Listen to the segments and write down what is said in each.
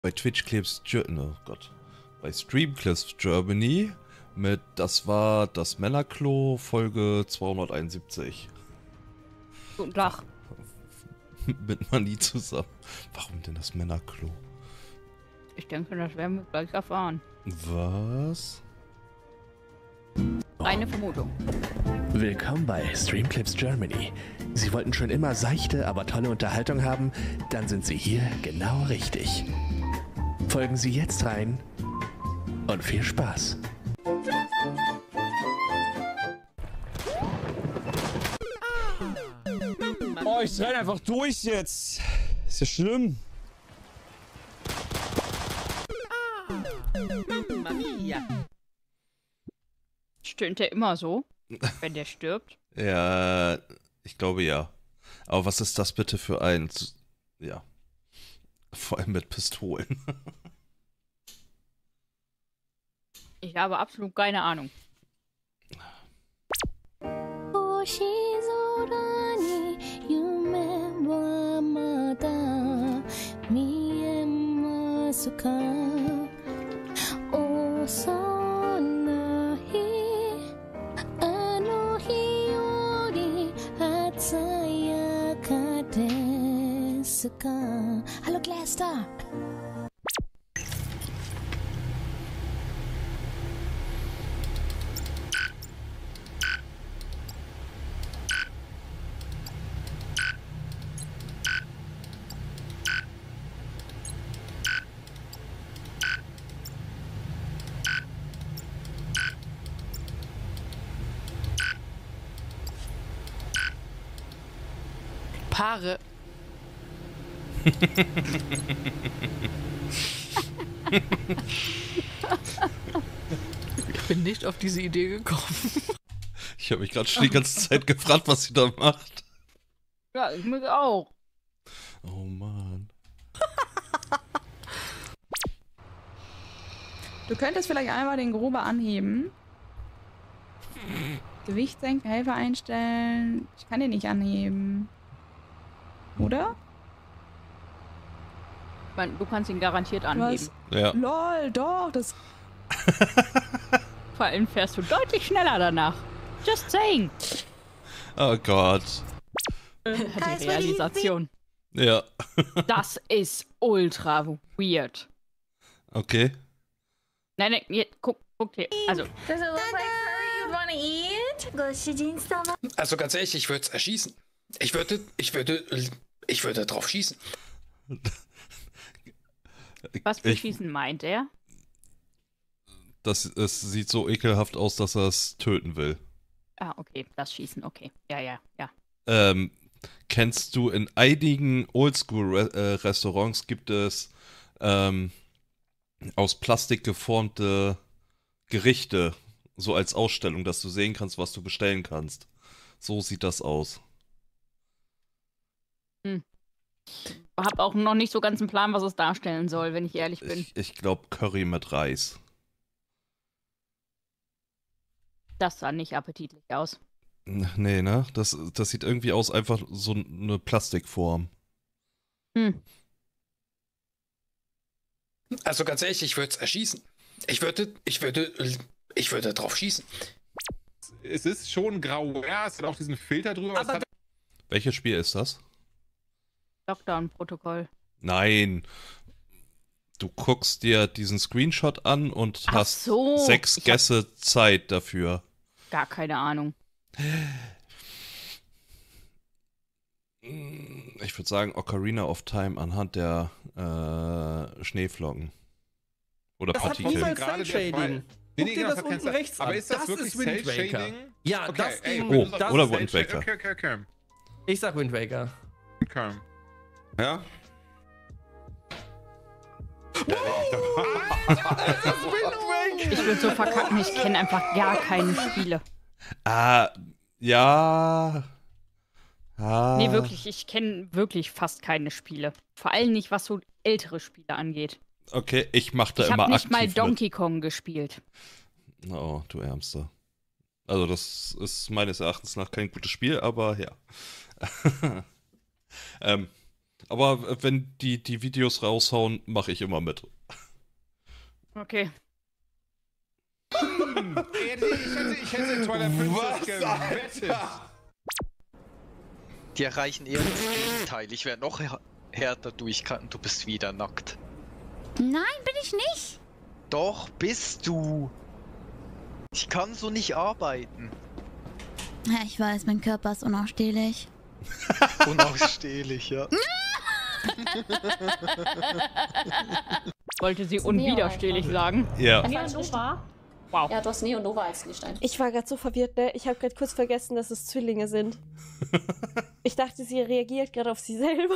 bei Twitch Clips, oh Gott, bei Streamclips Germany mit Das war das Männerklo, Folge 271. Guten Tag. Mit Mani zusammen. Warum denn das Männerklo? Ich denke, das werden wir gleich erfahren. Was? Eine Vermutung. Willkommen bei Streamclips Germany. Sie wollten schon immer seichte, aber tolle Unterhaltung haben? Dann sind Sie hier genau richtig. Folgen Sie jetzt rein und viel Spaß. Oh, ich renn einfach durch jetzt. Ist ja schlimm. Stöhnt der immer so, wenn der stirbt? Ja, ich glaube ja. Aber was ist das bitte für ein... Ja. Vor allem mit Pistolen. Ich habe absolut keine Ahnung. 星空に夢はまだ見えますか遅ないあの日より鮮やかですか Hallo Glaster! Paare. Ich bin nicht auf diese Idee gekommen. Ich habe mich gerade schon die ganze Zeit gefragt, was sie da macht. Ja, ich muss auch. Oh Mann. Du könntest vielleicht einmal den Gruber anheben. Gewicht senken, Helfer einstellen. Ich kann den nicht anheben. Oder? Ich meine, du kannst ihn garantiert anheben. Ja. Lol, doch, das... Vor allem fährst du deutlich schneller danach. Just saying. Oh Gott. Die Realisation. Ja. Das ist ultra weird. Okay. Nein, nein, jetzt, guck hier. Also, Does it look like furry you wanna eat? ご主人様 Also ganz ehrlich, ich würde es erschießen. Ich würde drauf schießen. was für Schießen meint er? Es sieht so ekelhaft aus, dass er es töten will. Ah, okay, das Schießen, okay. Ja. Kennst du, in einigen Oldschool-Restaurants gibt es aus Plastik geformte Gerichte, so als Ausstellung, dass du sehen kannst, was du bestellen kannst. So sieht das aus. Hab auch noch nicht so ganz einen Plan, was es darstellen soll, wenn ich ehrlich bin. Ich glaube Curry mit Reis. Das sah nicht appetitlich aus. Nee, ne? Das sieht irgendwie aus, einfach so eine Plastikform. Also ganz ehrlich, ich würde es erschießen. Ich würde drauf schießen. Es ist schon grau, ja, es hat auch diesen Filter drüber. Aber Welches Spiel ist das? Lockdown-Protokoll. Nein. Du guckst dir diesen Screenshot an und Ach hast so. 6 Gässe Zeit dafür. Gar keine Ahnung. Ich würde sagen Ocarina of Time anhand der Schneeflocken. Oder Das hat Partikel. niemals Cell-Shading. Guck dir das unten rechts an. Aber ist das wirklich ist Wind Waker. Cell-Shading? Ja, Okay, das ey, Ding, Oh, das oder ist Wind Waker. Okay. Ich sag Wind Waker. Okay. Ja? Ich würde so verkacken, ich kenne einfach gar keine Spiele. Ja. Nee, wirklich, ich kenne wirklich fast keine Spiele. Vor allem nicht, was so ältere Spiele angeht. Okay, ich mach da Ich immer habe nicht aktiv mal mit. Donkey Kong gespielt. Oh, du Ärmster. Also das ist meines Erachtens nach kein gutes Spiel, aber ja. Aber wenn die Videos raushauen, mache ich immer mit. Okay. Ich hätte in Twilight Princess gewettet. Die erreichen eher das Gegenteil. Ich werde noch härter durchcutten, du bist wieder nackt. Nein, bin ich nicht. Doch, bist du. Ich kann so nicht arbeiten. Ja, ich weiß, mein Körper ist unausstehlich. Unausstehlich, ja. Wollte sie unwiderstehlich sagen. Ja. Neonova? Wow. Ja, du hast Neonova als Lichtstein. Ich war gerade so verwirrt, ne? Ich habe gerade kurz vergessen, dass es Zwillinge sind. Ich dachte, sie reagiert gerade auf sie selber.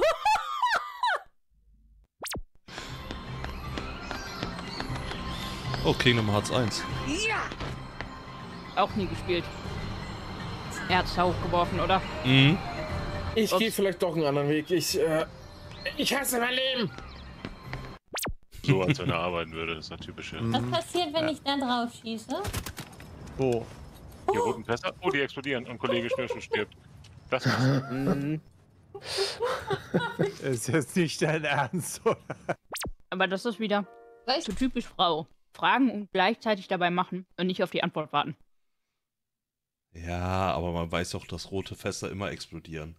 Oh, Kingdom Hearts 1. Ja! Auch nie gespielt. Er hat's hochgeworfen, oder? Mhm. Ich gehe vielleicht doch einen anderen Weg. Ich hasse mein Leben. So, als wenn er arbeiten würde, das ist eine typische. Was passiert, wenn ich da drauf schieße? Wo? Die roten Fässer? Oh, die explodieren und Kollege Schnürschen stirbt. Das war's. Ist jetzt nicht dein Ernst, oder? Aber das ist wieder so typisch Frau. Fragen und gleichzeitig dabei machen und nicht auf die Antwort warten. Ja, aber man weiß doch, dass rote Fässer immer explodieren.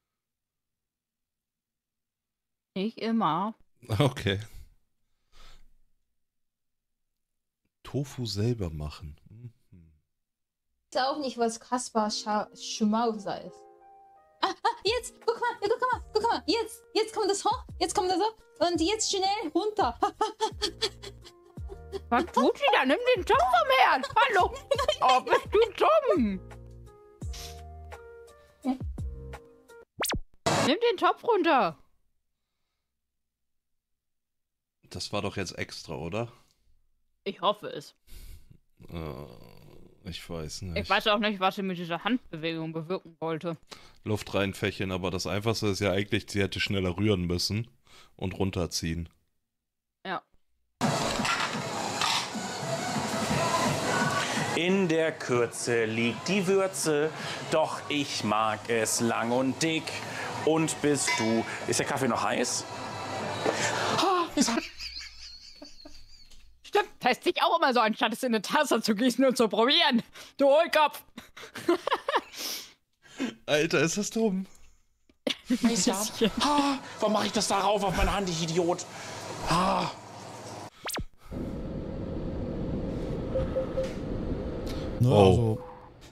Nicht immer. Okay. Tofu selber machen. Ich weiß auch nicht, was Kaspar Schumauser ist. Jetzt, guck mal, jetzt kommt das hoch, jetzt kommt das hoch und jetzt schnell runter. Was tut sie da? Nimm den Topf vom Herd. Hallo. Oh, bist du dumm. Ja. Nimm den Topf runter. Das war doch jetzt extra, oder? Ich hoffe es. Ich weiß nicht. Ich weiß auch nicht, was sie mit dieser Handbewegung bewirken wollte. Luft reinfächeln, aber das Einfachste ist ja eigentlich, sie hätte schneller rühren müssen und runterziehen. Ja. In der Kürze liegt die Würze, doch ich mag es lang und dick. Und bist du... Ist der Kaffee noch heiß? Stimmt, teste ich auch immer so, anstatt es in eine Tasse zu gießen und zu probieren. Du Hohlkopf. Alter, ist das dumm. Warum mache ich das da rauf auf meine Hand, ich Idiot? Ne, also.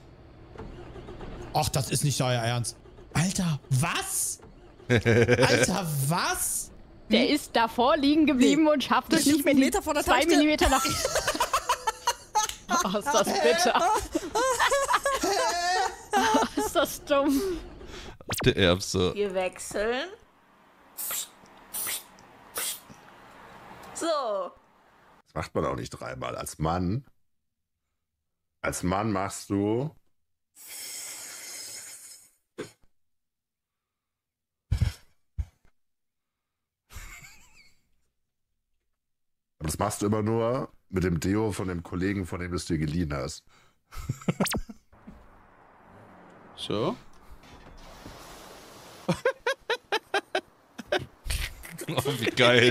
Ach, das ist nicht euer Ernst. Alter, was? Alter, was? Der ist davor liegen geblieben und schafft es nicht mehr, die 2 Millimeter nach... Oh, ist das bitter. Oh, ist das dumm. Der Ärmste. Wir wechseln. So. Das macht man auch nicht dreimal. Als Mann. Als Mann machst du. Aber das machst du immer nur mit dem Deo von dem Kollegen, von dem du es dir geliehen hast. So. Oh, wie geil.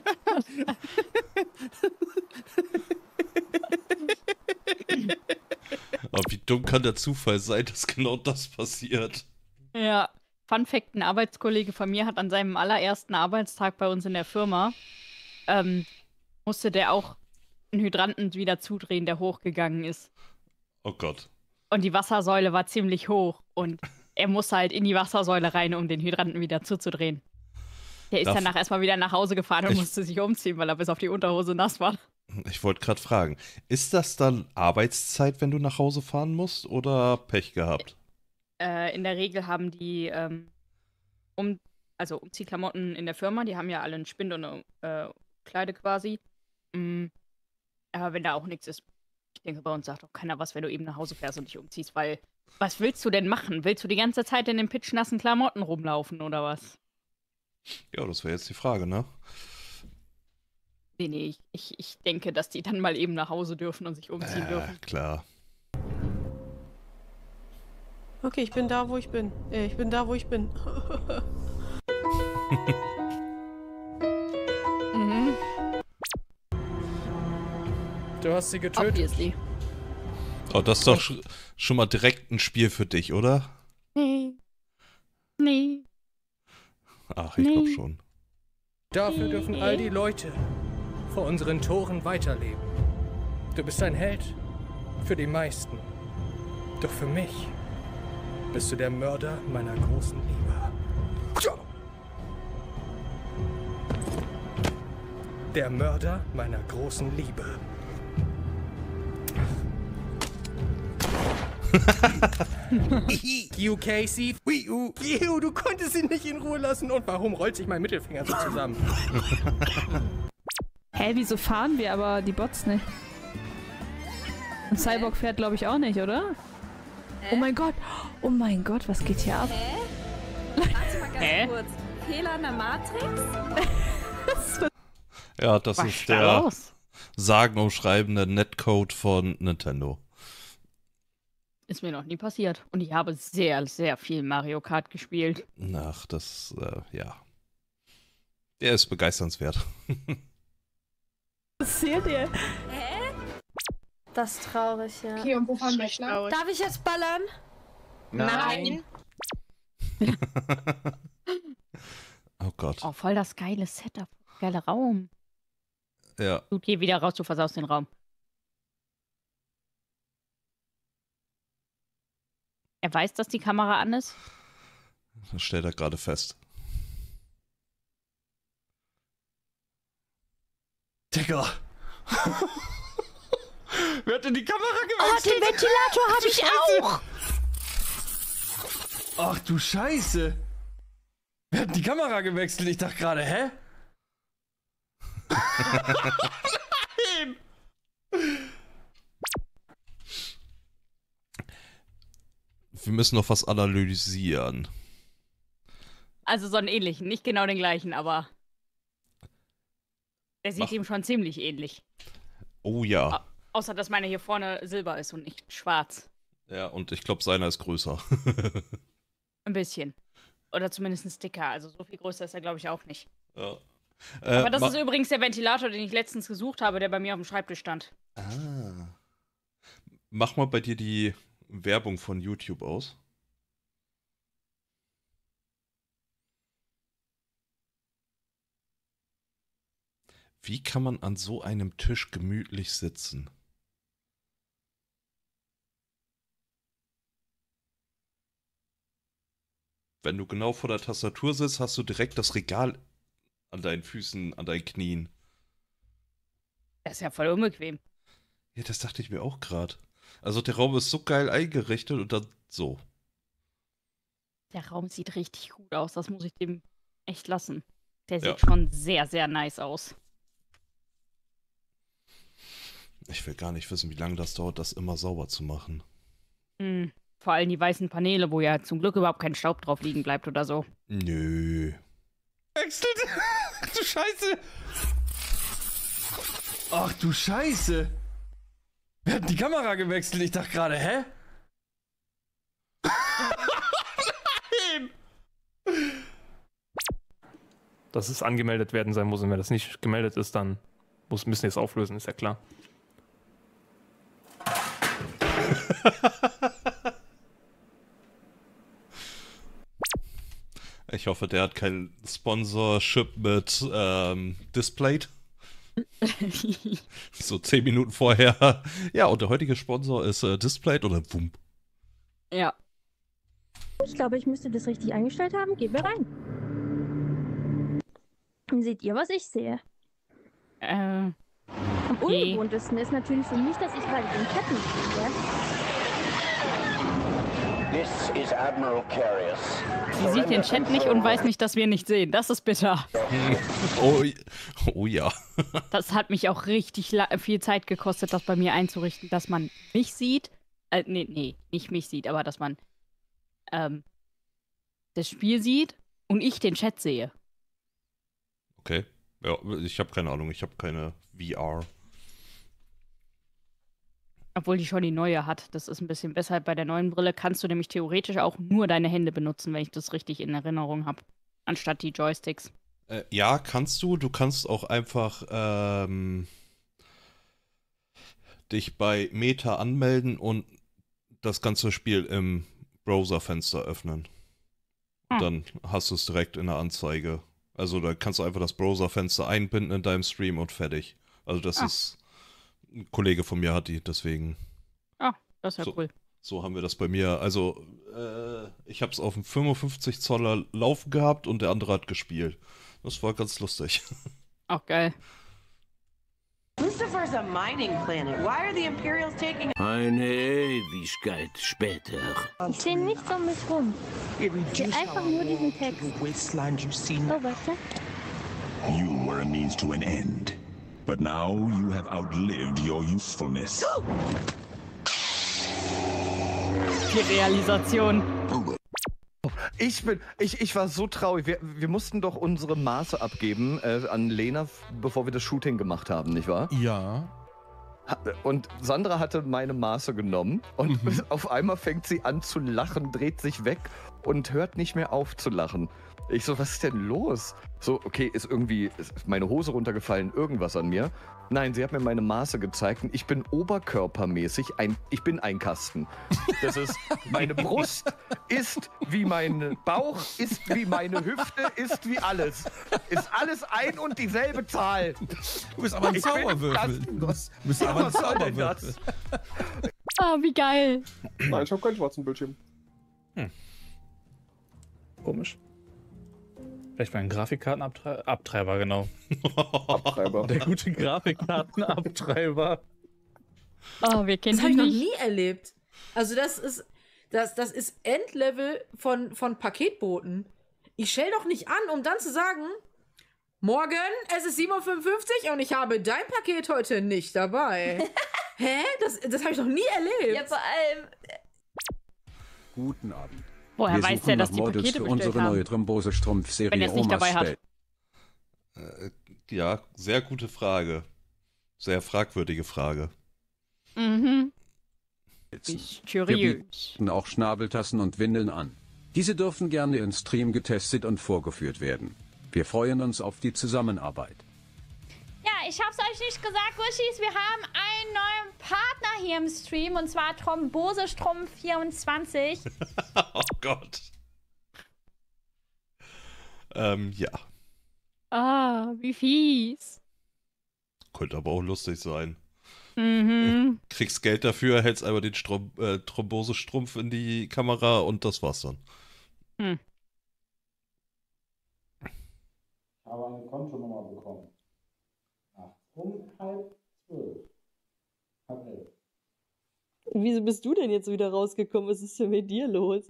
Aber wie dumm kann der Zufall sein, dass genau das passiert? Ja, Fun Fact, ein Arbeitskollege von mir hat an seinem allerersten Arbeitstag bei uns in der Firma, musste der auch einen Hydranten wieder zudrehen, der hochgegangen ist. Oh Gott. Und die Wassersäule war ziemlich hoch und er musste halt in die Wassersäule rein, um den Hydranten wieder zuzudrehen. Der ist danach erstmal wieder nach Hause gefahren und musste sich umziehen, weil er bis auf die Unterhose nass war. Ich wollte gerade fragen, ist das dann Arbeitszeit, wenn du nach Hause fahren musst, oder Pech gehabt? In der Regel haben die Umziehklamotten in der Firma, die haben ja alle einen Spind und eine Kleide quasi. Aber wenn da auch nichts ist, ich denke, bei uns sagt auch keiner was, wenn du eben nach Hause fährst und dich umziehst, weil was willst du denn machen? Willst du die ganze Zeit in den pitschnassen Klamotten rumlaufen oder was? Ja, das wäre jetzt die Frage, ne? Nee, ich denke, dass die dann mal eben nach Hause dürfen und sich umziehen dürfen. Klar. Okay, ich bin da, wo ich bin. Ich bin da, wo ich bin. Mhm. Du hast sie getötet. Obviously. Oh, das ist doch schon mal direkt ein Spiel für dich, oder? Nee. Nee. Ach, ich glaube schon. Dafür dürfen all die Leute vor unseren Toren weiterleben. Du bist ein Held für die meisten. Doch für mich bist du der Mörder meiner großen Liebe. Der Mörder meiner großen Liebe. You Casey, du konntest ihn nicht in Ruhe lassen. Und warum rollt sich mein Mittelfinger so zusammen? Hä, wieso fahren wir aber die Bots nicht? Und Cyborg fährt, glaube ich, auch nicht, oder? Oh mein Gott, was geht hier ab? Warte mal ganz kurz. Fehler in der Matrix? Ja, das Was ist da der los? sagenumschreibende Netcode von Nintendo. Ist mir noch nie passiert. Und ich habe sehr, sehr viel Mario Kart gespielt. Ach, das, ja. Der ist begeisternswert. Was zählt ihr? Hä? Das ist traurig, ja. Okay, und wo fahren wir lang? Darf ich jetzt ballern? Nein. Oh Gott. Oh, voll das geile Setup. Geiler Raum. Ja. Du geh wieder raus, du versaust den Raum. Er weiß, dass die Kamera an ist? Das stellt er gerade fest. Digga. Wer hat denn die Kamera Oh, gewechselt? den Ventilator habe ich auch! Ach du Scheiße. Wer hat die Kamera gewechselt? Ich dachte gerade, hä? Nein! Wir müssen noch was analysieren. Also so einen ähnlichen, nicht genau den gleichen, aber der sieht ihm schon ziemlich ähnlich. Oh ja. Außer, dass meine hier vorne silber ist und nicht schwarz. Ja, und ich glaube, seiner ist größer. Ein bisschen. Oder zumindest dicker. Also so viel größer ist er, glaube ich, auch nicht. Ja. Aber das ist übrigens der Ventilator, den ich letztens gesucht habe, der bei mir auf dem Schreibtisch stand. Ah. Mach mal bei dir die Werbung von YouTube aus. Wie kann man an so einem Tisch gemütlich sitzen? Wenn du genau vor der Tastatur sitzt, hast du direkt das Regal an deinen Füßen, an deinen Knien. Das ist ja voll unbequem. Ja, das dachte ich mir auch gerade. Also der Raum ist so geil eingerichtet und dann so. Der Raum sieht richtig gut aus, das muss ich dem echt lassen. Der sieht Ja. schon sehr, sehr nice aus. Ich will gar nicht wissen, wie lange das dauert, das immer sauber zu machen. Vor allem die weißen Paneele, wo ja zum Glück überhaupt kein Staub drauf liegen bleibt oder so. Nö. Wechselt! Du Scheiße! Ach du Scheiße! Wer hat die Kamera gewechselt? Ich dachte gerade, hä? Nein! Dass es angemeldet werden sein muss und wenn das nicht gemeldet ist, dann müssen wir es auflösen, ist ja klar. Ich hoffe, der hat kein Sponsorship mit Displayed. So 10 Minuten vorher. Ja, und der heutige Sponsor ist Displayed oder Wump. Ja. Ich glaube, ich müsste das richtig eingestellt haben. Gehen wir rein. Seht ihr, was ich sehe? Am ungewohntesten ist natürlich für mich, dass ich gerade den Chat nicht sehe. This is Admiral Carius. Sie sieht den Chat nicht und weiß nicht, dass wir ihn nicht sehen. Das ist bitter. Oh ja. Das hat mich auch richtig viel Zeit gekostet, das bei mir einzurichten, dass man mich sieht. Nee, nicht mich sieht, aber dass man das Spiel sieht und ich den Chat sehe. Okay. Ja, ich habe keine Ahnung, ich habe keine VR. Obwohl die schon die neue hat. Das ist ein bisschen besser. Bei der neuen Brille kannst du nämlich theoretisch auch nur deine Hände benutzen, wenn ich das richtig in Erinnerung habe. anstatt die Joysticks. Ja, kannst du. Du kannst auch einfach dich bei Meta anmelden und das ganze Spiel im Browserfenster öffnen. Dann hast du es direkt in der Anzeige. Also da kannst du einfach das Browserfenster einbinden in deinem Stream und fertig. Also das ist, ein Kollege von mir hat die, deswegen. Ah, das ist ja cool. So haben wir das bei mir. Also ich habe es auf dem 55 Zoller laufen gehabt und der andere hat gespielt. Das war ganz lustig. Auch geil. Lucifer's a mining planet. Why are the Imperials taking... Eine Ewigkeit später. Ich sehe nichts um mich rum. Ich sehe einfach nur diesen Text. Oh, warte. You were a means to an end. But now you have outlived your usefulness. Die Realisation. Ich war so traurig. Wir mussten doch unsere Maße abgeben an Lena, bevor wir das Shooting gemacht haben, nicht wahr? Ja. Und Sandra hatte meine Maße genommen und auf einmal fängt sie an zu lachen, dreht sich weg und hört nicht mehr auf zu lachen. Ich so, was ist denn los? So, okay, ist meine Hose runtergefallen, irgendwas an mir. Nein, sie hat mir meine Maße gezeigt und ich bin oberkörpermäßig ich bin ein Kasten. Das ist, meine Brust ist wie mein Bauch, ist wie meine Hüfte, ist wie alles. Ist alles ein und dieselbe Zahl. Du bist aber ein Zauberwürfel. Du bist aber ein Zauberwürfel. Ah, wie geil. Nein, ich habe keinen schwarzen Bildschirm. Komisch. Vielleicht mal ein Grafikkartenabtreiber, genau. Abtreiber. Der gute Grafikkartenabtreiber. Oh, wir kennen das habe ich noch nicht. nie erlebt. Also das ist Endlevel von Paketboten. Ich stell doch nicht an, um dann zu sagen, morgen, es ist 7:55 Uhr und ich habe dein Paket heute nicht dabei. Hä? Das habe ich noch nie erlebt. Ja, vor allem... Guten Abend. Woher Wir weiß suchen der, dass nach die Models Pakete für bestellt unsere haben? neue Thrombose-Strumpf-Serie Wenn er es nicht Omas dabei hat. stellt. Ja, sehr gute Frage. Sehr fragwürdige Frage. Mhm. Wir Mysteriös. bieten auch Schnabeltassen und Windeln an. Diese dürfen gerne im Stream getestet und vorgeführt werden. Wir freuen uns auf die Zusammenarbeit. Ja, ich hab's euch nicht gesagt, Guschis. Wir haben einen neuen Partner hier im Stream und zwar Thrombosestrom24. Oh Gott. Ja. Ah, wie fies. Könnte aber auch lustig sein. Mhm. Kriegst Geld dafür, hältst einmal den Thrombosestrumpf in die Kamera und das war's dann. Hm. Ich habe eine Kontonummer bekommen. Um 11:30. Halb 11. Wieso bist du denn jetzt wieder rausgekommen? Was ist denn mit dir los?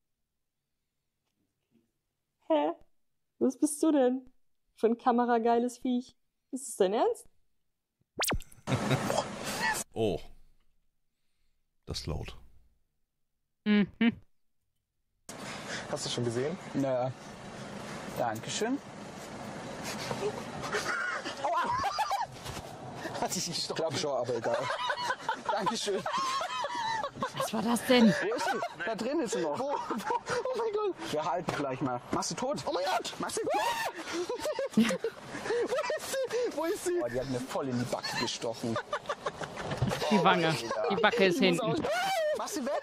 Hä? Was bist du denn? Für ein kamerageiles Viech. Ist es dein Ernst? Oh. Das ist laut. Mhm. Hast du schon gesehen? Na, Dankeschön. Aua! Hat sich nicht gestochen. Ich glaube schon, aber egal. Dankeschön. Was war das denn? Wo ist sie? Da drin ist sie noch. Wo? Oh mein Gott. Wir halten gleich mal. Machst du tot? Oh mein Gott. Machst du tot? Wo ist sie? Wo ist sie? Oh, die hat mir voll in die Backe gestochen. Die Wange. Die Backe ist hinten. Mach sie weg.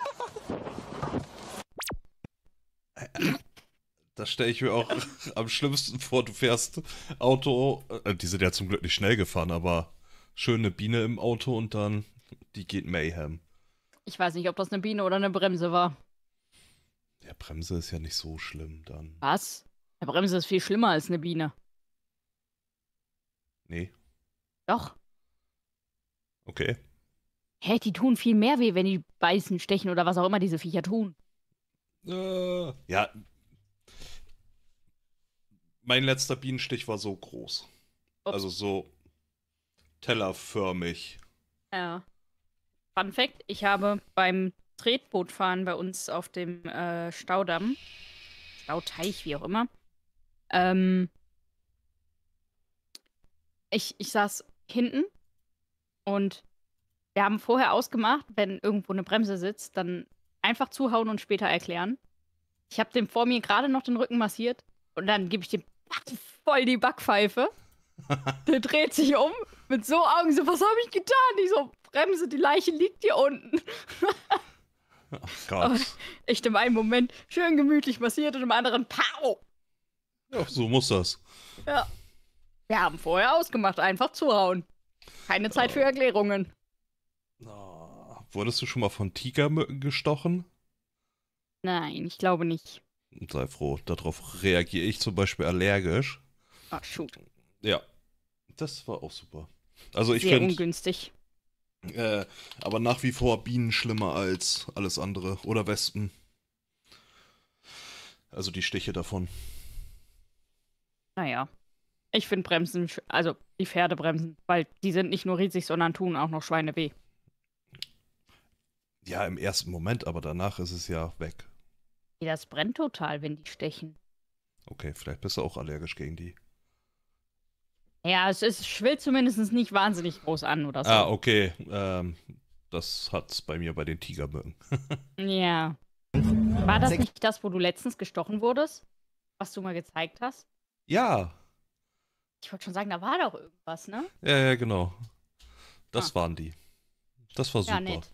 Das stelle ich mir auch am schlimmsten vor. Du fährst Auto, die sind ja zum Glück nicht schnell gefahren, aber schöne Biene im Auto und dann, die geht Mayhem. Ich weiß nicht, ob das eine Biene oder eine Bremse war. Ja, Bremse ist ja nicht so schlimm dann. Was? Eine Bremse ist viel schlimmer als eine Biene. Nee. Doch. Okay. Hä, die tun viel mehr weh, wenn die beißen, stechen oder was auch immer diese Viecher tun. Ja. Mein letzter Bienenstich war so groß. Ups. Also so tellerförmig. Ja. Fun Fact, ich habe beim Tretbootfahren bei uns auf dem Staudamm, Stauteich, wie auch immer, ich saß hinten und wir haben vorher ausgemacht, wenn irgendwo eine Bremse sitzt, dann einfach zuhauen und später erklären. Ich habe dem vor mir gerade noch den Rücken massiert Und dann gebe ich dem voll die Backpfeife. Der dreht sich um, mit so Augen, so, was habe ich getan? Ich so, Bremse, die Leiche liegt hier unten. Ach Gott. Ich im einen Moment schön gemütlich massiert und im anderen, pow! Ja, so muss das. Ja. Wir haben vorher ausgemacht, einfach zuhauen. Keine Zeit für Erklärungen. Wurdest du schon mal von Tigermücken gestochen? Nein, ich glaube nicht. Sei froh, darauf reagiere ich zum Beispiel allergisch. Ach, shoot. Ja, das war auch super. Also ich Sehr finde ungünstig. Aber nach wie vor Bienen schlimmer als alles andere. Oder Wespen. Also die Stiche davon. Naja. Ich finde Bremsen, also die Pferdebremsen, weil die sind nicht nur riesig, sondern tun auch noch Schweine weh. Ja, im ersten Moment, aber danach ist es ja weg. Das brennt total, wenn die stechen. Okay, vielleicht bist du auch allergisch gegen die. Ja, schwillt zumindest nicht wahnsinnig groß an oder so. Ah, okay. Das hat's bei mir bei den Tigermücken. Ja. War das nicht das, wo du letztens gestochen wurdest? Was du mal gezeigt hast? Ja. Ich wollte schon sagen, da war doch irgendwas, ne? Ja, genau. Das waren die. Das war super. Ja, nett.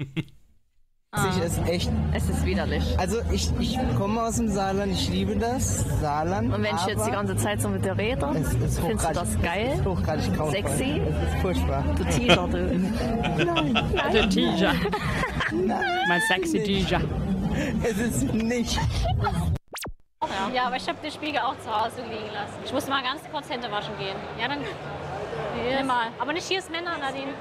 Es ist widerlich. Also ich komme aus dem Saarland, ich liebe das Saarland. Und wenn ich jetzt die ganze Zeit so mit dir rede, findest du das geil? Hochgradig grauenvoll. Sexy? Es ist furchtbar. Du Teaser, du. Nein. Du Teaser. Mein sexy Teaser. Es ist nicht. Ja, aber ich habe den Spiegel auch zu Hause liegen lassen. Ich muss mal ganz kurz Hände waschen gehen. Ja, dann nimm mal. Aber nicht hier ist Männer, Nadine.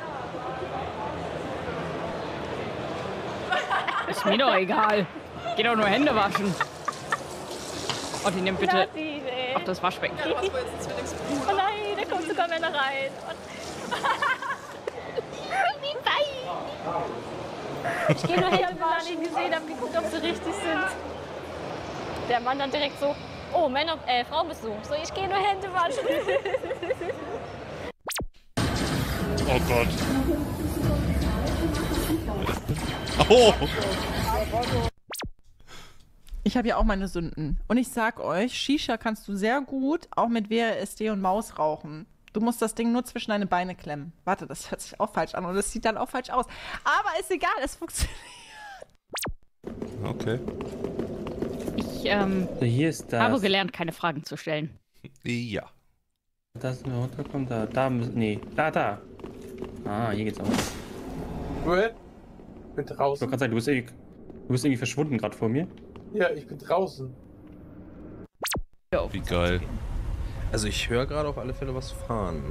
Ist mir doch egal. Geh doch nur Hände waschen. Oh, die nimmt bitte. Nadine, ey. Ach, das Waschbecken. Oh nein, da kommt sogar Männer rein. Ich gehe nur Hände waschen. Ich gesehen, habe geguckt, ob sie richtig sind. Der Mann dann direkt so, oh, Frauenbesuch. So, ich gehe nur Hände waschen. Oh Gott. Oh. Ich habe ja auch meine Sünden. Und ich sag euch, Shisha kannst du sehr gut auch mit WASD und Maus rauchen. Du musst das Ding nur zwischen deine Beine klemmen. Warte, das hört sich auch falsch an und das sieht dann auch falsch aus. Aber ist egal, es funktioniert. Okay. Ich hier ist das. habe gelernt, keine Fragen zu stellen. Ja. Das ist runterkommt, da. Ah, hier geht's auch. Gut. Ich bin draußen. Ich wollte gerade sagen, du bist irgendwie verschwunden gerade vor mir. Ja, ich bin draußen. Wie geil. Also ich höre gerade auf alle Fälle was fahren.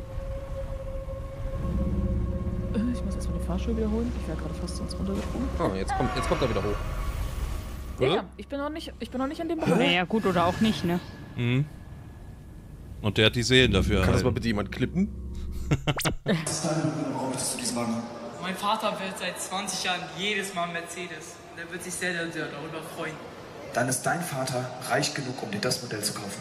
Ich muss erstmal den Fahrstuhl wiederholen. Ich wäre gerade fast sonst runtergesprungen. Oh, jetzt kommt er wieder hoch. Ja, ich bin noch nicht in dem Bereich. Naja, gut oder auch nicht, ne? Mhm. Und der hat die Seelen dafür. Kann das mal bitte jemand klippen? Mein Vater wird seit 20 Jahren jedes Mal Mercedes. Der wird sich sehr darüber freuen. Dann ist dein Vater reich genug, um dir das Modell zu kaufen.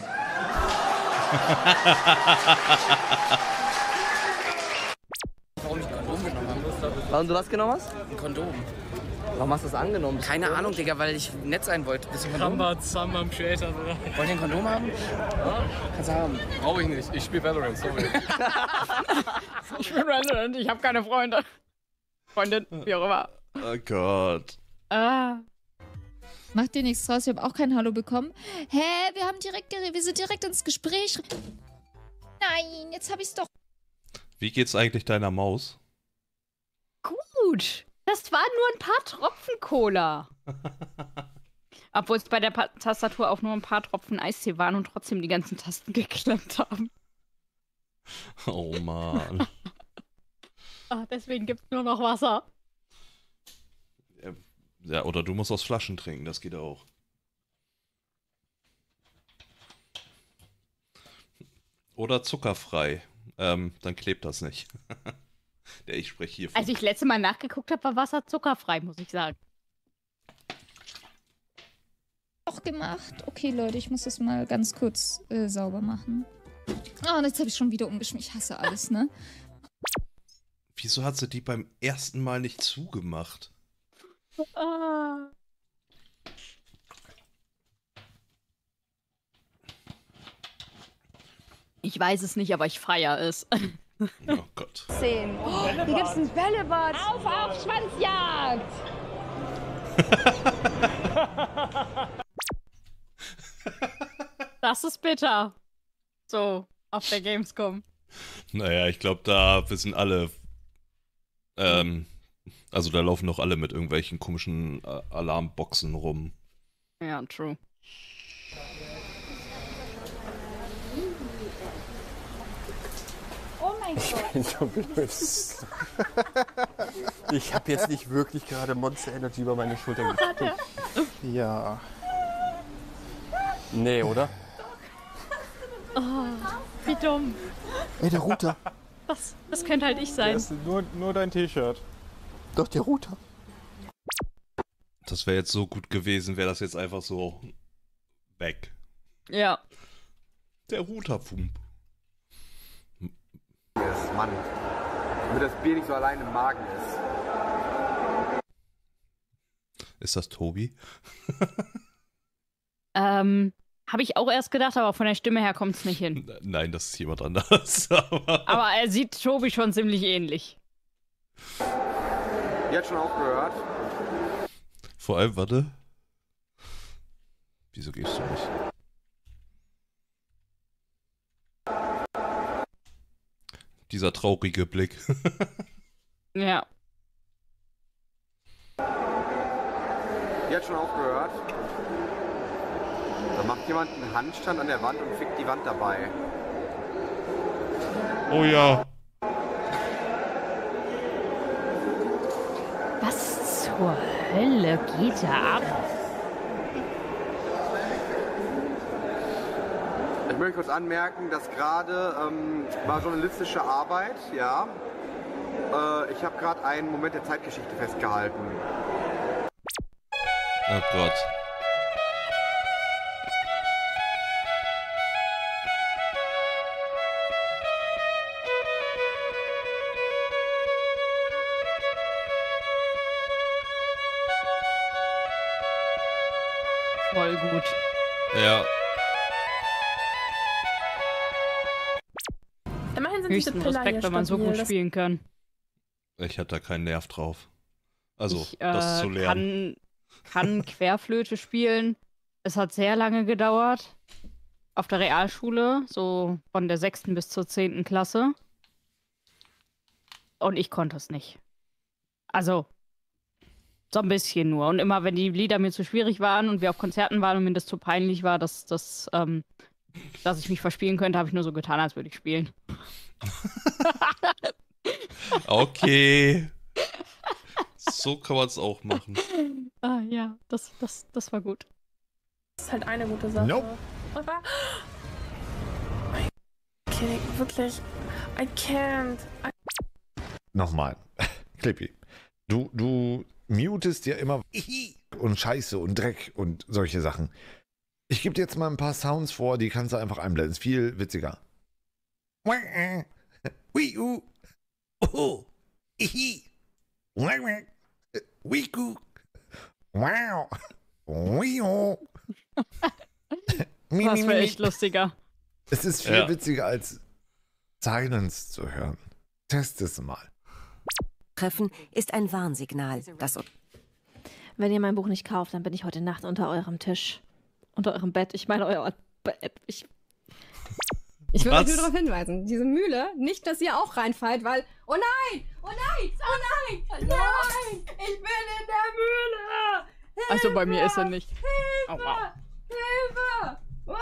Warum ich ein Kondom genommen habe? Warum du was genommen hast? Ein Kondom. Warum hast du es angenommen? Keine Ahnung, Digga, weil ich nett sein wollte. Bist du ein Kondom? Ramba, am Creator, oder? Wollt ihr ein Kondom haben? Ja. Kannst du haben. Brauche ich nicht. Ich spiele Valorant, sorry. Ich bin Valorant, ich habe keine Freunde. Freundin, wie auch immer. Oh Gott. Macht dir nichts draus, ich habe auch kein Hallo bekommen. Hä, wir sind direkt ins Gespräch. Nein, jetzt habe ich's doch. Wie geht's eigentlich deiner Maus? Gut. Das waren nur ein paar Tropfen Cola. Obwohl es bei der Tastatur auch nur ein paar Tropfen Eistee waren und trotzdem die ganzen Tasten geklemmt haben. Oh Mann. Deswegen gibt's nur noch Wasser. Ja, oder du musst aus Flaschen trinken, das geht auch. Oder zuckerfrei. Dann klebt das nicht. Ich spreche hier von. Als ich letzte Mal nachgeguckt habe, war Wasser zuckerfrei, muss ich sagen. Auch gemacht. Okay, Leute, ich muss das mal ganz kurz sauber machen. Oh, und jetzt habe ich schon wieder umgeschmiert. Ich hasse alles, ne? Wieso hat sie die beim ersten Mal nicht zugemacht? Ich weiß es nicht, aber ich feiere es. Oh Gott. 10. Oh, hier gibt's ein Bällebad. Auf, Schwanzjagd. Das ist bitter. So, auf der Gamescom. Naja, ich glaube, da wissen alle, also da laufen doch alle mit irgendwelchen komischen Alarmboxen rum. Ja, true. Oh mein Gott. Ich bin so blöd. Ich habe jetzt nicht wirklich gerade Monster Energy über meine Schulter gekriegt. Ja. Nee, oder? Oh, wie dumm. Ey, der Router. Das könnte halt ich sein. Das ist nur dein T-Shirt. Doch, der Router. Das wäre jetzt so gut gewesen, wäre das jetzt einfach so weg. Ja. Der Routerfump. Mann. Damit das Bier nicht so allein im Magen ist. Ist das Tobi? Habe ich auch erst gedacht, aber von der Stimme her kommt es nicht hin. Nein, das ist jemand anderes. Aber er sieht Tobi schon ziemlich ähnlich. Ihr habt schon aufgehört. Vor allem, warte. Wieso gehst du nicht? Dieser traurige Blick. Ja. Ihr habt schon aufgehört. Da macht jemand einen Handstand an der Wand und fickt die Wand dabei. Oh ja. Was zur Hölle geht da ab? Ich möchte kurz anmerken, dass gerade war journalistische Arbeit, ja. Ich habe gerade einen Moment der Zeitgeschichte festgehalten. Oh Gott. Voll gut. Ja. Immerhin sind Höchsten diese Pillar Respekt, hier wenn man so stabil. gut spielen kann. Ich hatte da keinen Nerv drauf. Also, Ich das zu lernen. kann Querflöte spielen. Es hat sehr lange gedauert. Auf der Realschule, so von der 6. bis zur 10. Klasse. Und ich konnte es nicht. Also, so ein bisschen nur. Und immer, wenn die Lieder mir zu schwierig waren und wir auf Konzerten waren und mir das zu peinlich war, dass ich mich verspielen könnte, habe ich nur so getan, als würde ich spielen. Okay. So kann man es auch machen. Ah ja, das war gut. Das ist halt eine gute Sache. Nope. Aber... Okay, wirklich. I can't. Nochmal. Clippy. Du mutest ja immer und Scheiße und Dreck und solche Sachen. Ich gebe dir jetzt mal ein paar Sounds vor, die kannst du einfach einblenden. Ist viel witziger. Das wäre echt lustiger. Es ist viel witziger als Silence zu hören. Test es mal. Treffen ist ein Warnsignal, das... Wenn ihr mein Buch nicht kauft, dann bin ich heute Nacht unter eurem Tisch. Unter eurem Bett. Ich meine euer Bett. Ich will euch nur darauf hinweisen, diese Mühle, nicht, dass ihr auch reinfallt, weil... Oh nein! Oh nein! Oh nein! Nein! Ich bin in der Mühle! Hilfe! Also bei mir ist er nicht. Hilfe! Oh, wow. Hilfe!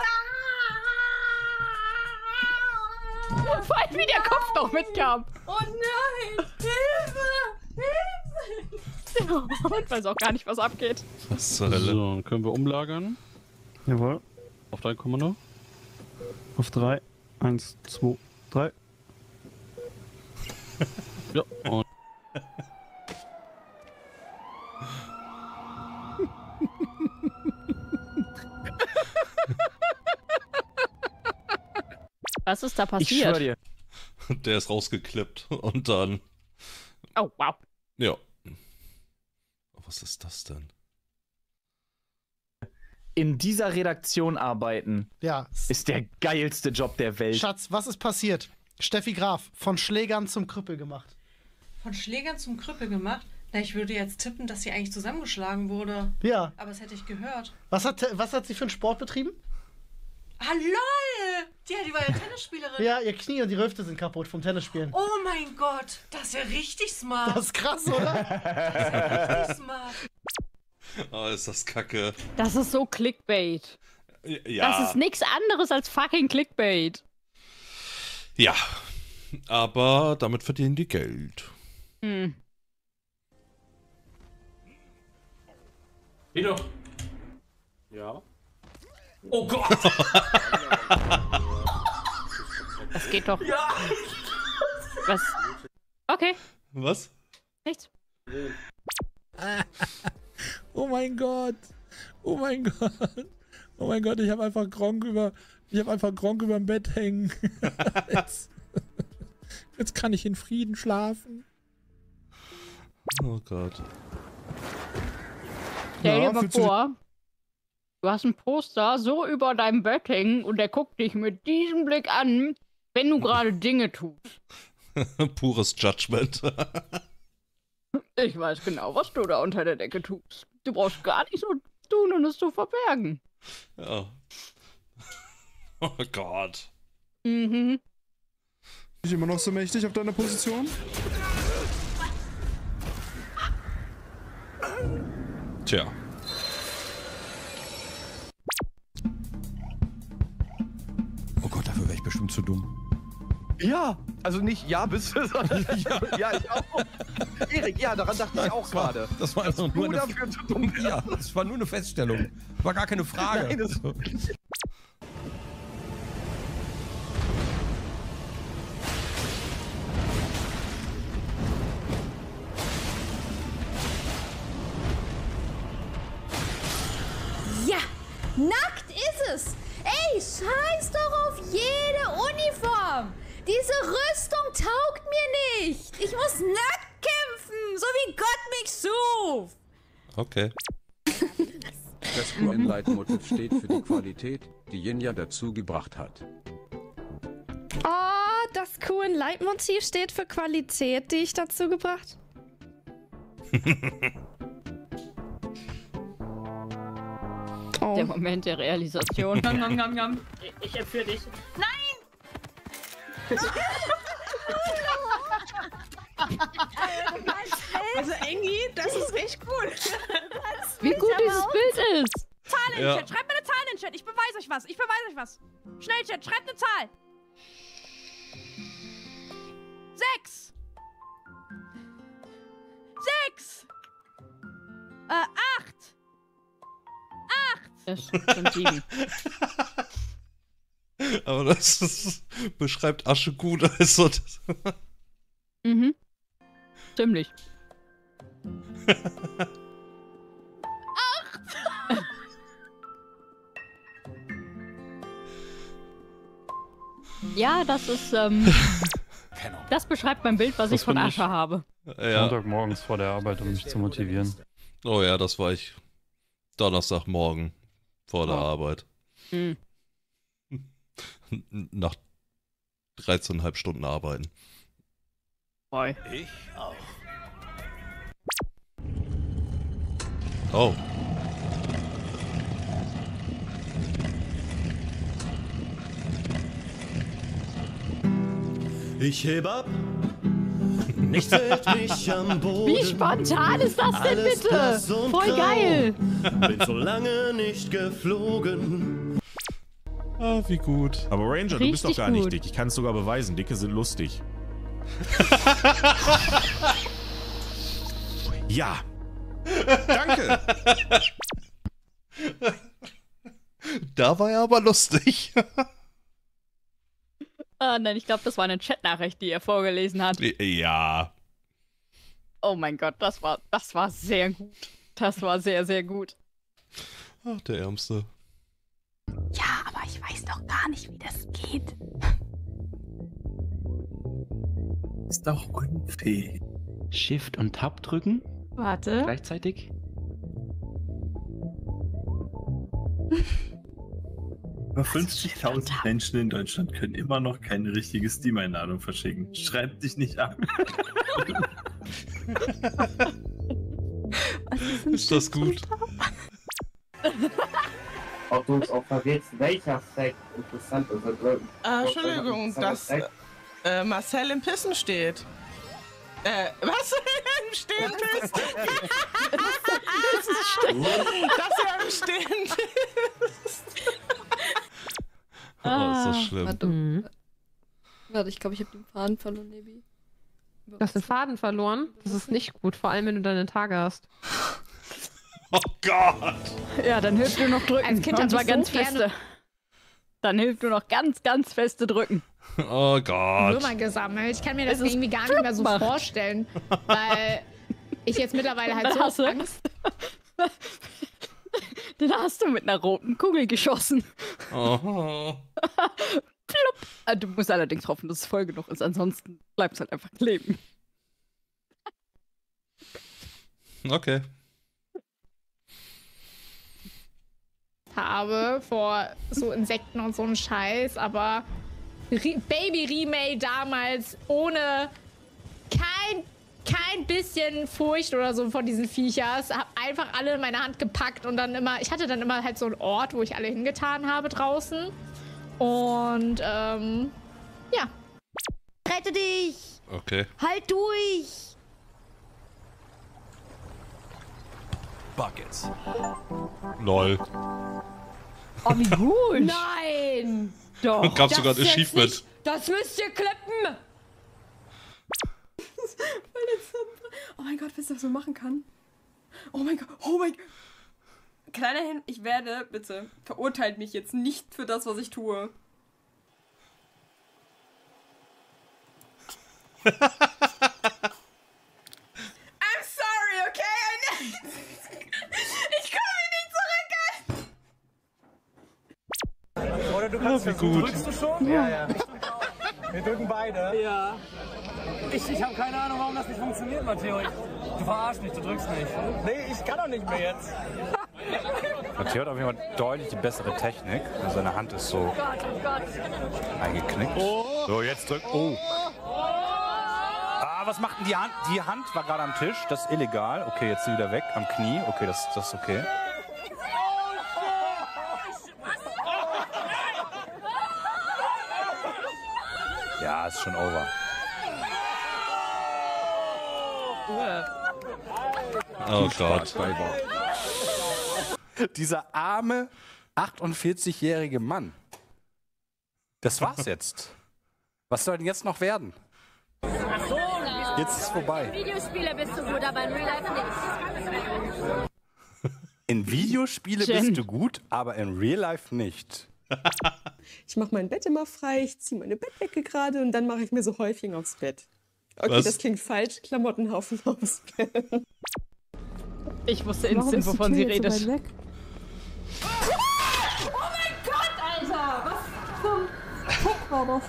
Vor allem, wie der Kopf noch mitkam. Oh nein! Hilfe! Hilfe! Und weiß auch gar nicht, was abgeht. Was zur Hölle? So, dann können wir umlagern. Jawohl. Auf dein Kommando. Auf 3. 1, 2, 3. Ja, und. Was ist da Ich passiert? schwör dir. Der ist rausgeklippt und dann. Oh, wow. Ja. Was ist das denn? in dieser Redaktion arbeiten ist der geilste Job der Welt. Schatz, was ist passiert? Steffi Graf, von Schlägern zum Krüppel gemacht. Von Schlägern zum Krüppel gemacht? Na, ich würde jetzt tippen, dass sie eigentlich zusammengeschlagen wurde. Ja. Aber das hätte ich gehört. Was hat sie für einen Sport betrieben? Ah, lol! Die war ja Tennisspielerin. Ja, ihr Knie und die Hüfte sind kaputt vom Tennisspielen. Oh mein Gott, das ist ja richtig smart. Das ist krass, oder? Das ist ja richtig smart. Oh, ist das kacke. Das ist so Clickbait. Ja. Das ist nichts anderes als fucking Clickbait. Ja, aber damit verdienen die Geld. Hm. Wie doch? Ja. Oh Gott! Das geht doch. Ja! Was? Okay. Was? Nichts. Oh mein Gott. Oh mein Gott. Oh mein Gott, ich habe einfach Gronk über dem Bett hängen. Jetzt kann ich in Frieden schlafen. Oh Gott. Stell dir mal vor, du hast ein Poster so über deinem Bett hängen und der guckt dich mit diesem Blick an, wenn du gerade Dinge tust. Pures Judgment. Ich weiß genau, was du da unter der Decke tust. Du brauchst gar nicht so tun und es zu verbergen. Ja. Oh Gott. Mhm. Bin ich immer noch so mächtig auf deiner Position? Tja. Oh Gott, dafür wäre ich bestimmt zu dumm. Ja, also nicht ja bist du, sondern ja, ich auch. Erik, ja, daran dachte ich auch gerade. Das war einfach nur eine dafür zu dumm. Ja, das war nur eine Feststellung. War gar keine Frage. Nein, das Ja, nackt ist es. Ey, scheiß doch auf jede Uniform. Diese Rüstung taugt mir nicht. Ich muss nackt kämpfen, so wie Gott mich schuf. Okay. Das QN-Leitmotiv steht für die Qualität, die Jinja dazu gebracht hat. Oh, das QN-Leitmotiv steht für Qualität, die ich dazu gebracht. Oh. Der Moment der Realisation. Ich empfehle dich. Nein! Also Engi, das ist echt gut. Wie gut dieses Bild ist. Zahlen in den Ja. Chat, schreibt mir eine Zahl in den Chat. Ich beweise euch was. Schnell, Chat, schreibt eine Zahl. 6. 6. 8. 8. Das sind 7. Aber beschreibt Asche gut, also das. Mhm. Ziemlich. 8. Ja, das ist, das beschreibt mein Bild, was ich von Asche habe. Ja. Montagmorgens vor der Arbeit, um mich zu motivieren. Oh ja, das war ich Donnerstagmorgen vor der Arbeit. Mhm. Nach 13,5 Stunden arbeiten. Boy. Ich auch. Oh. Ich heb ab, nichts hält mich am Boden. Wie spontan ist das denn Alles bitte? blass und Voll grau. geil. Bin so lange nicht geflogen. Ah, wie gut. Aber Ranger, du bist doch Richtig gar nicht gut. dick. Ich kann es sogar beweisen. Dicke sind lustig. Ja. Danke. Da war er aber lustig. Ah, nein, ich glaube, das war eine Chatnachricht, die er vorgelesen hat. Ja. Oh mein Gott, das war sehr gut. Das war sehr, sehr gut. Ach, der Ärmste. Ja, aber ich weiß doch gar nicht, wie das geht. Ist doch unfähig. Shift und Tab drücken. Warte. Gleichzeitig. Über 50.000 Menschen in Deutschland können immer noch keine richtige Steam-Einladung verschicken. Schreib dich nicht an. Ist das gut? Ob du uns auch verrätst, welcher Fact interessant ist. Entschuldigung, dass Marcel im Pissen steht. Was? Im Stehen Pissen? Dass er im Stehen ist. Oh, ist das schlimm. Warte, ich glaube, ich habe den Faden verloren, Nebi. Du hast den Faden verloren? Das ist nicht gut, vor allem wenn du deine Tage hast. Oh Gott! Ja, dann hilft nur noch drücken. Als Kind und zwar hab ich ganz so feste. gerne- Dann hilft nur noch ganz, ganz feste drücken. Oh Gott. Würmer gesammelt. Ich kann mir das Es ist irgendwie gar nicht mehr so Flipmacht. vorstellen, weil ich jetzt mittlerweile halt Dann so hast du- Angst. Den hast du mit einer roten Kugel geschossen. Oh. Plupp. Du musst allerdings hoffen, dass es voll genug ist, ansonsten bleibt es halt einfach kleben. Okay. Habe vor so Insekten und so einen Scheiß, aber Baby Remake damals ohne kein bisschen Furcht oder so von diesen Viechers, hab einfach alle in meine Hand gepackt und dann immer, ich hatte dann immer halt so einen Ort, wo ich alle hingetan habe draußen und ja. Rette dich! Okay. Halt durch! Buckets. Lol. Oh, wie gut! Nein! Doch. Gab sogar ein Das jetzt Achievement. nicht- Das müsst ihr klippen! Oh mein Gott, wisst ihr, was man machen kann? Oh mein Gott, oh mein Gott. Kleiner Hin, ich werde, bitte, verurteilt mich jetzt nicht für das, was ich tue. I'm sorry, okay? Ich komme nicht zurück. Oder du kannst wie versuchen. gut. Drückst du schon? Ja, ja. Wir drücken beide. Ja. Ich habe keine Ahnung, warum das nicht funktioniert, Matteo. Du verarschst mich, du drückst nicht. Nee, ich kann doch nicht mehr jetzt. Matteo hat auf jeden Fall deutlich die bessere Technik. Seine Hand ist so eingeknickt. So, jetzt drückt. Oh. Ah, was macht denn die Hand? Die Hand war gerade am Tisch. Das ist illegal. Okay, jetzt ist sie wieder weg. Am Knie. Okay, das ist okay. Ja, ist schon over. Oh Gott. Dieser arme 48-jährige Mann. Das war's jetzt. Was soll denn jetzt noch werden? Jetzt ist es vorbei. Videospiele bist du gut, aber in Real Life nicht. In Videospiele Jen. bist du gut, aber in Real Life nicht. Ich mache mein Bett immer frei, ich ziehe meine Bettdecke gerade und dann mache ich mir so Häufchen aufs Bett. Okay, Was? das klingt falsch. Klamottenhaufen aufs Bett. Ich wusste Warum instant, ist die wovon sie Tür jetzt redet. so weit weg? Oh mein Gott, Alter! Was zum Fuck war das?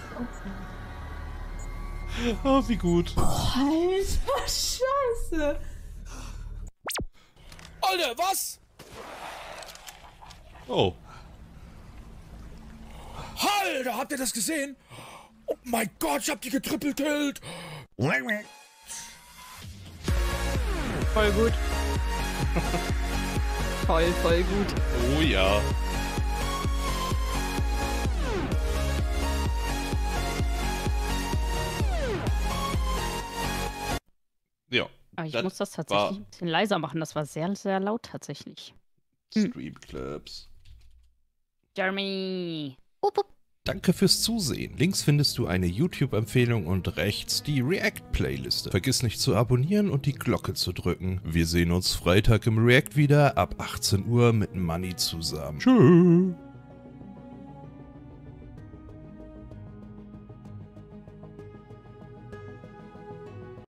Oh, wie gut. Alter, Scheiße! Alter, was? Oh. Alter, habt ihr das gesehen? Oh mein Gott, ich hab die getrippelt. Voll gut. Voll gut. Oh ja. Ja. Aber ich muss das tatsächlich ein bisschen leiser machen. Das war sehr, sehr laut tatsächlich. Streamclips. Jeremy. Danke fürs Zusehen. Links findest du eine YouTube-Empfehlung und rechts die React-Playliste. Vergiss nicht zu abonnieren und die Glocke zu drücken. Wir sehen uns Freitag im React wieder ab 18 Uhr mit Money zusammen. Tschüss.